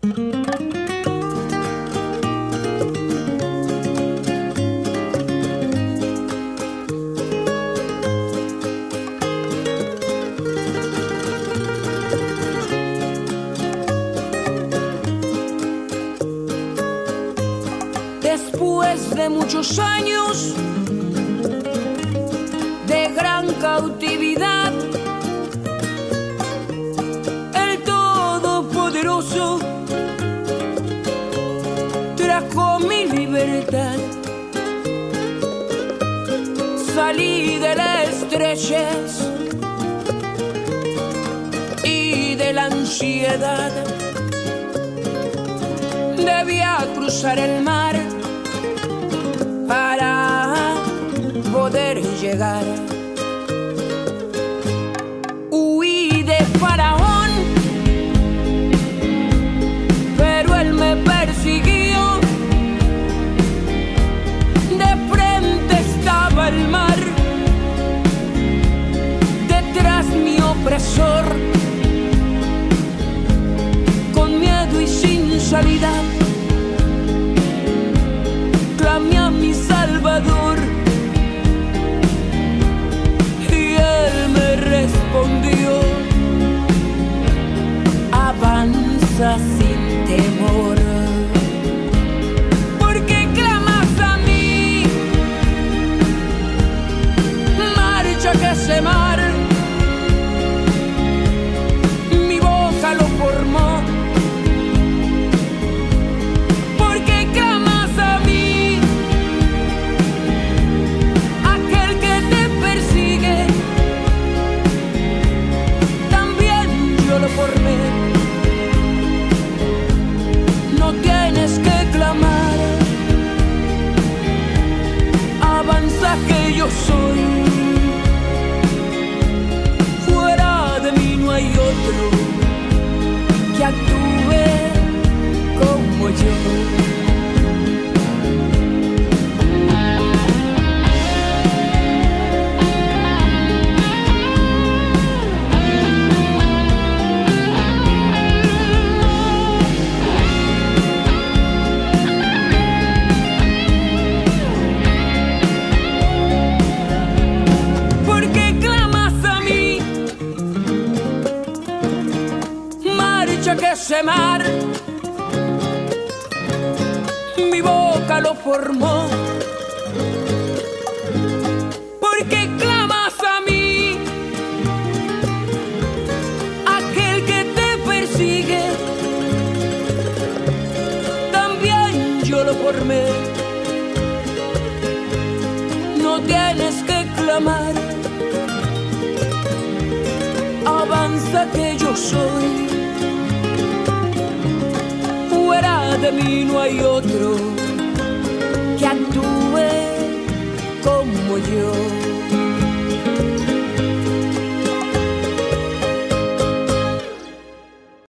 Después de muchos años de gran cautividad, el Todopoderoso trajo mi libertad. Salí de la estrechez y de la ansiedad. Debía cruzar el mar para poder llegar. Huí de Faraón, pero él me persiguió. De frente estaba el mar, detrás mi opresor. Con miedo y sin salida clamé a mi Salvador, y él me respondió: avanza sin temor, porque clamas a mí. Marcha que ese mar mi boca lo formó. No tienes que clamar, avanza que yo soy. Fuera de mí no hay otro que actúe como yo. Que ese mar mi boca lo formó, porque clamas a mí. Aquel que te persigue también yo lo formé. No tienes que clamar, avanza que yo soy. Fuera de mí no hay otro que actúe como yo.